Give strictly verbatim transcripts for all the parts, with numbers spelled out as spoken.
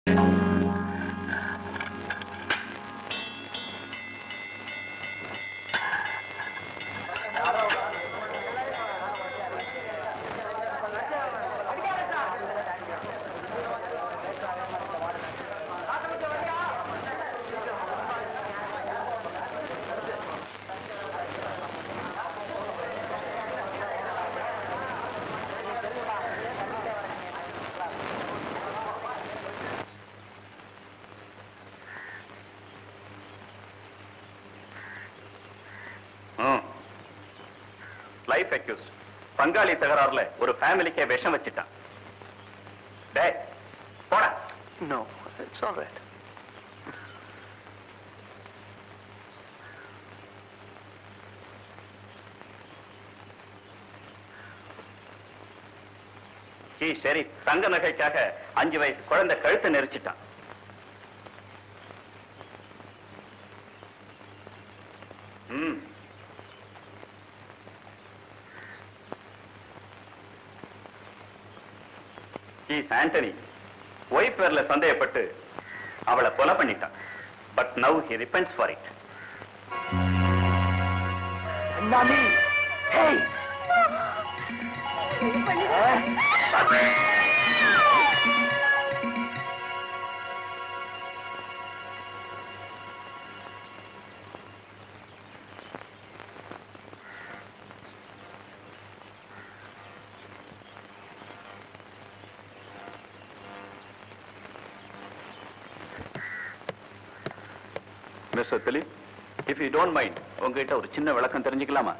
Life accused பங்காளி தகராறுல ஒரு ஃபேமிலிக்கே விஷம் வச்சிட்டான். டேய் போடா. No, it's all right. He சரி, தங்க நகைக்காக அஞ்சு வயசு குழந்தை கழுத்தை நெரிச்சிட்டான். ம் ஆண்டனி ஒய்ஃப் பேர்ல சந்தேகப்பட்டு அவளை கொலை பண்ணிட்டான். But now he repents for it. நானி hey mister Dileep, if you don't mind உங்ககிட்ட ஒரு சின்ன விளக்கம் தெரிஞ்சுக்கலாமா?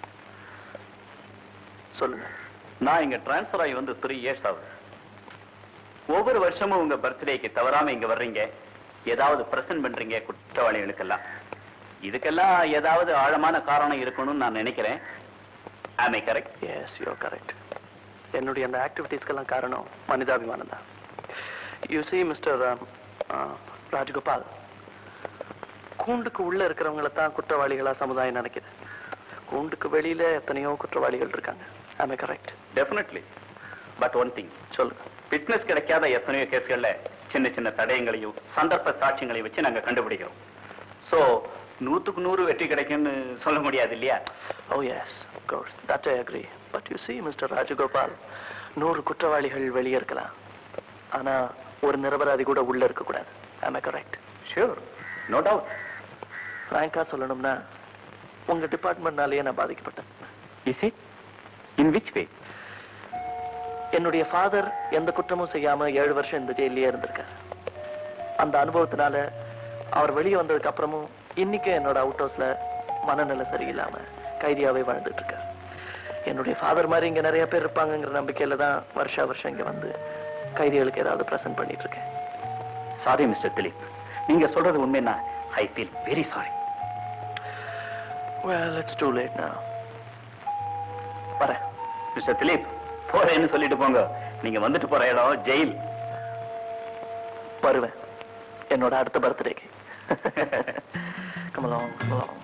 சொல்லுங்க. நான் இங்க டிரான்ஸ்பர் ஆகி வந்து த்ரீ இயர்ஸ் ஆகுது. ஒவ்வொரு வருஷமும் உங்க பர்த்டேக்கு தவறாம இங்க வர்றீங்க, ஏதாவது பிரசன்ட் பண்றீங்க குற்றவாளிகளுக்கெல்லாம். இதுக்கெல்லாம் ஏதாவது ஆழமான காரணம் இருக்கணும்னு நான் நினைக்கிறேன். Am I correct? Yes, you are correct. என்னுடைய அந்த ஆக்டிவிட்டீஸ்க்கெல்லாம் காரணம் மனிதாபிமானம் தான். You see, மிஸ்டர் ராஜகோபால், கூண்டுக்கு உள்ள இருக்கிறவங்கள தான் குற்றவாளிகளா சமுதாயம் நினைக்குது. கூண்டுக்கு வெளியில எத்தனையோ குற்றவாளிகள் இருக்காங்க. Am I correct? Definitely. But one thing, சொல்லுங்க. ஃபிட்னஸ் கிடைக்காத எத்தனையோ கேஸ்கள்ல சின்ன சின்ன தடயங்களையும் சந்தர்ப்ப சாட்சியங்களையும் வச்சு நாங்க கண்டுபிடிக்கிறோம். சோ நூத்துக்கு நூறு வெற்றி கிடைக்கும்னு சொல்ல முடியாது இல்லையா? Oh yes, of course. That I agree. But you see, mister Rajagopal, நூறு குற்றவாளிகள் வெளியே இருக்கலாம், ஆனா ஒரு நிரபராதி கூட உள்ள இருக்க கூடாது. Am I correct? Sure, no doubt. ஃப்ராங்கா சொல்லணும்னா உங்க டிபார்ட்மெண்ட்னாலேயே நான் பாதிக்கப்பட்டேன். Is it? In which way? என்னுடைய ஃபாதர் எந்த குற்றமும் செய்யாம ஏழு வருஷம் இந்த ஜெயிலே இருந்திருக்கார். அந்த அனுபவத்தினால அவர் வெளியே வந்ததுக்கு அப்புறமும் இன்னைக்கு என்னோட அவுட் ஹவுஸ்ல மனநிலை சரியில்லாம கைதியாவே வாழ்ந்துட்டு இருக்கார். என்னுடைய ஃபாதர் மாதிரி இங்க நிறைய பேர் இருப்பாங்கிற நம்பிக்கையில தான் வருஷா வருஷம் இங்க வந்து கைதிகளுக்கு ஏதாவது பிரசன்ட் பண்ணிட்டு இருக்கேன். சாரி மிஸ்டர் திலீப், நீங்க சொல்றது உண்மைன்னா I feel very sorry. Well, it's too late now. வரேன். மிஸ்டர் திலீப், போறேன்னு சொல்லிட்டு போங்க. நீங்க வந்துட்டு போற இடம் ஜெயில். வருவேன் என்னோட அடுத்த பர்த்டேக்கு. Come along, come along.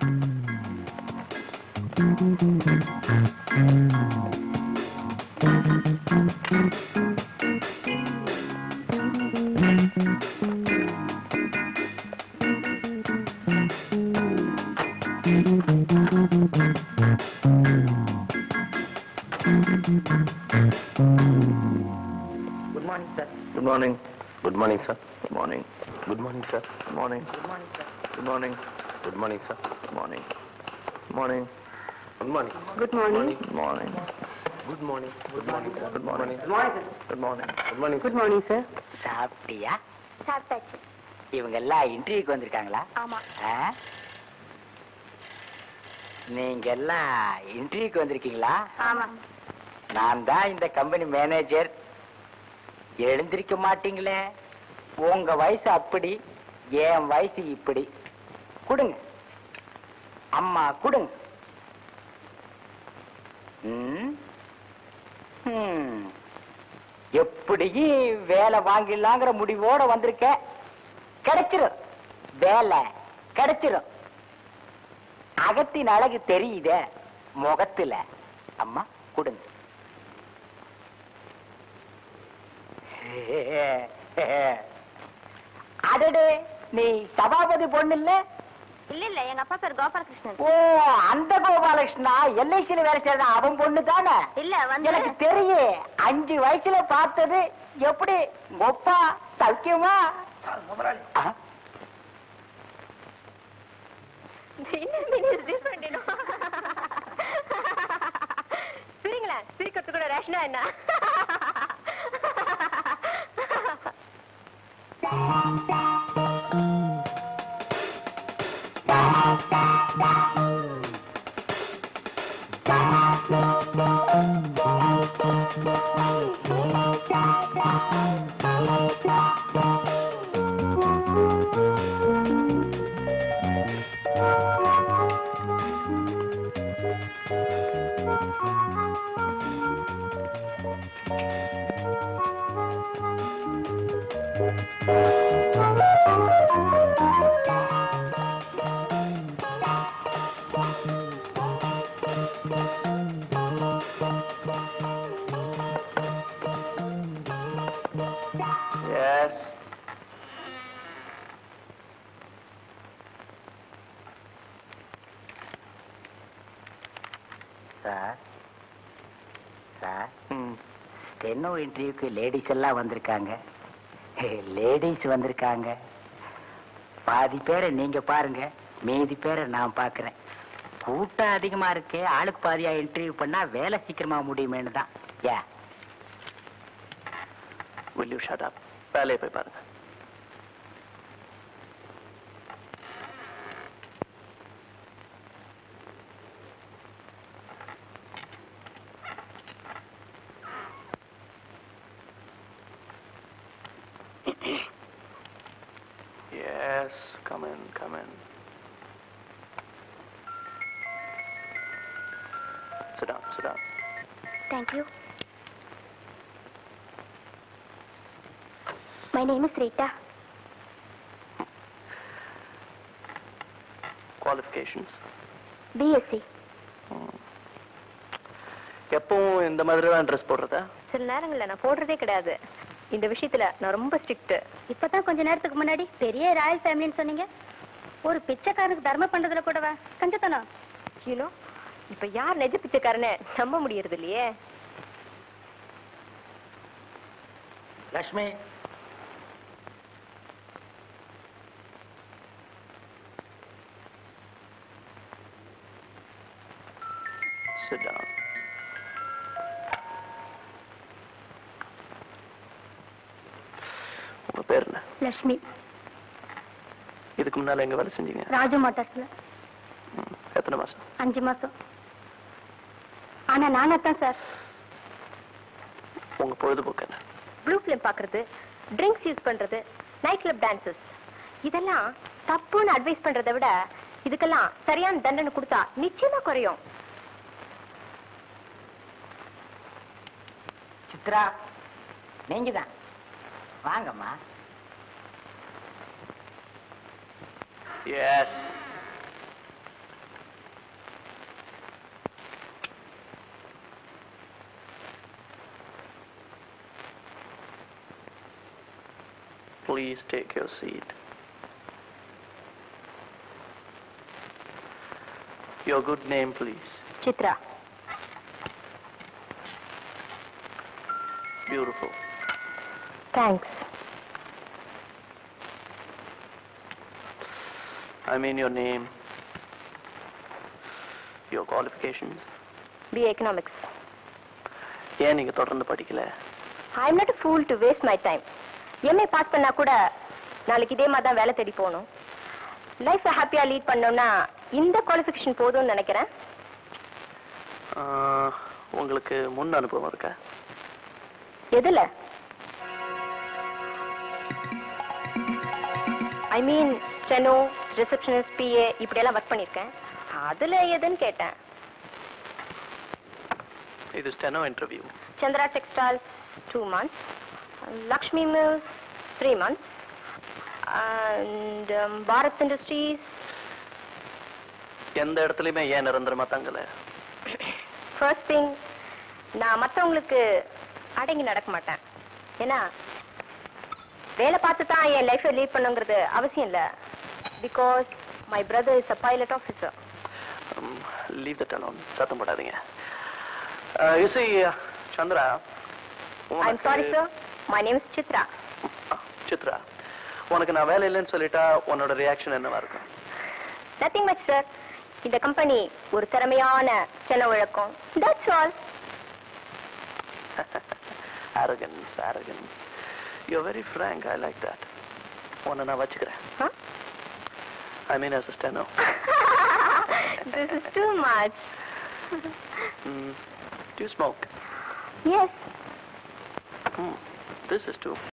Good morning, sir. Good morning. Good morning, sir. Good morning. Good morning, sir. Good morning. Good morning, sir. Good morning. Good morning, sir. Good morning. Good morning. Good morning. Good morning. Good morning. Good morning. Good morning, sir. Good morning. Good morning, sir. Good morning. Good morning. Good morning, sir. சாப்பிட்டியா? சாப்பிட்டாச்சு. இவங்க எல்லாம் இன்டர்வியூக்கு வந்திருக்காங்களா? ஆமா. நீங்க எல்லாம் இன்டர்வியூக்கு வந்திருக்கீங்களா? ஆமா. நான் தான் இந்த கம்பெனி மேனேஜர். எழுந்திருக்க மாட்டீங்களே, உங்க வயசு அப்படி, என் வயசு இப்படி. கொடுங்க அம்மா, கொடுங்க. எப்படியும் வேலை வாங்கிடலாங்கிற முடிவோட வந்திருக்க. கிடைச்சிரும், வேலை கிடைச்சிரும். அகத்தின் அழகு தெரியுத முகத்துல. அம்மா கொடுங்க. அடடே, நீ சபாபதி பொண்ணு இல்ல? இல்ல இல்ல, எங்க அப்பா பேர் கோபாலகிருஷ்ணன். ஓ, அந்த கோபாலகிருஷ்ணா எல்ஐசியில வேலை செய்யற அவன் பொண்ணு தானே? இல்ல வந்து எனக்கு தெரியும். அஞ்சு வயசுல பார்த்தது. எப்படி ஒப்பா சௌக்கியமா? சரிங்களா, சிரிக்கிறது கூட ரேஷனா என்ன? Yes. சார் சார் ம். ஸ்டெனோ இன்டர்வியூக்கு லேடிஸ் எல்லாம் வந்திருக்காங்க. லேடிஸ் வந்திருக்காங்க. பாதி பேரை நீங்க பாருங்க, மீதி பேரை நான் பாக்குறேன். கூட்டம் அதிகமா இருக்கு. ஆளுக்கு பாதியா இன்டர்வியூ பண்ணா வேலை சீக்கிரமா முடியுமேனு தான். யா Will you shut up? வேலையை போய் பாருங்க. Yes, come in, come in. Sit down, sit down. Thank you. My name is Rita. Qualifications? B S c. எப்பவும் இந்த மாதிரி தான் ட்ரெஸ் போடுறதா? சில நேரங்கள்ல நான் போடுறதே கிடையாது. இந்த விஷயத்துல நான் ரொம்ப ஸ்ட்ரிக்ட். இப்பதான் கொஞ்ச நேரத்துக்கு முன்னாடி பெரிய ராயல் ஃபேமிலின்னு சொன்னீங்க. ஒரு பிச்சைக்காரனுக்கு தர்மம் பண்றதுல கூடவா கஞ்சத்தனம்? யூனோ, இப்ப யார் நெஜ பிச்சைக்காரன்னு நம்ப முடியறது இல்லையே. Lakshmi, Sit down. உங்க பேர் என்ன? லட்சுமி. இதுக்கு முன்னால எங்க வேலை செஞ்சீங்க? ராஜு மோட்டார்ஸ்ல. ம். எத்தனை மாசம்? அஞ்சு மாசம். ஆனா நானா தான் சார். உங்க பொழுதுபோக்கு என்ன? ப்ளூ ஃபிலிம் பாக்குறது, ட்ரிங்க்ஸ் யூஸ் பண்றது, நைட் கிளப் டான்சஸ். இதெல்லாம் தப்புன்னு அட்வைஸ் பண்றதை விட இதுக்கெல்லாம் சரியான தண்டனை கொடுத்தா நிச்சயமா குறையும். சித்ரா, நீங்க தான் வாங்கம்மா. Yes. Please take your seat. Your good name, please. Chitra. Beautiful. Thanks. I mean your name, your qualifications. B economics. ஏன் நீங்க தொடர்ந்து படிக்கல? I am not a fool to waste my time. MA pass பண்ணா கூட நாளைக்கு இதே மாதிரி தான் வேலை தேடி போகணும். லைஃப் ஹாப்பியா லீட் பண்ணோம்னா இந்த குவாலிஃபிகேஷன் போதும்னு நினைக்கிறேன். ஆஹ், உங்களுக்கு முன் அனுபவம் இருக்கா? எதுல? I mean steno, receptionist, BA இப்படி எல்லாம் ஒர்க் பண்ணிருக்கேன். அதுல எதுன்னு கேட்டேன். இது steno interview. Chandra textiles two months, Lakshmi mills three months, and Bharat industries. எந்த இடத்துலயுமே ஏன் நிரந்தரமா தங்கல? ஃபர்ஸ்ட் திங், நான் மற்றவங்களுக்கு அடங்கி நடக்க மாட்டேன். ஏன்னா வேலை பார்த்து தான் என் லைஃபை லீட் பண்ணுங்கிறது அவசியம் இல்ல. Because my brother is a pilot officer. Leave that alone. சத்தம் போடாதீங்க. You see Chandra, I'm sorry sir, my name is Chitra. Chitra, உனக்கு நான் வேலை இல்லைன்னு சொல்லிட்டா உன்னோட ரியாக்ஷன் என்னவா இருக்கும்? Nothing much sir. இந்த கம்பெனி ஒரு திறமையான சென வழக்கம். That's all. arrogance arrogance you're very frank. I like that. உன்னை நான் வச்சுக்கிறேன். I mean as a steno. This is too much. mm. Do you smoke? Yes. mm. This is too